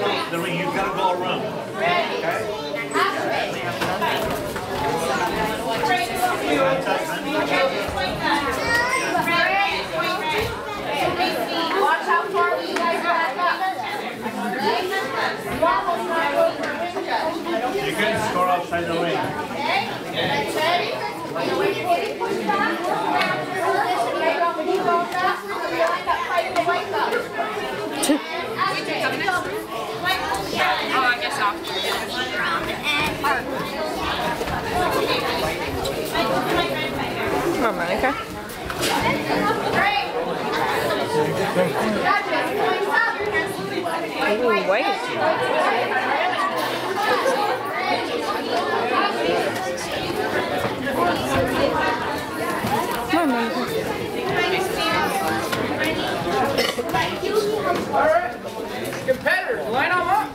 The ring, you've got to go around. Watch how far you guys back up. You can score outside the ring. Ready? Push back. Oh, I guess after. Come on, Monica. Ooh, wait. Come on, Monica. All right, competitors, line them up.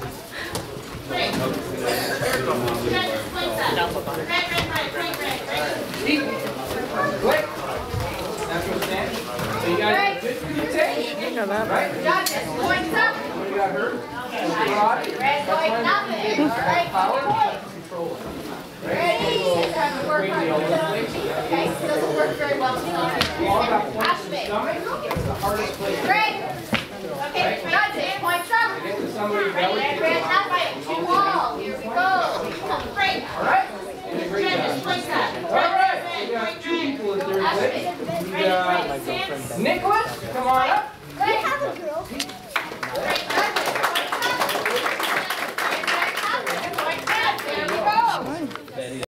Quick. Natural stand. So you guys are good for your take? Right? Judges, points up. You got hurt? Red point, nothing. All right, point. Ready? Time to work on it. Okay, doesn't work very well. Ashby. Great. Okay, judges, points up. Red, nothing. Two all. Here we go. Great. All right? Judges, points up. All right. We got two people in third place. We got Nicholas. Come on up. Great. I have a girl. Great.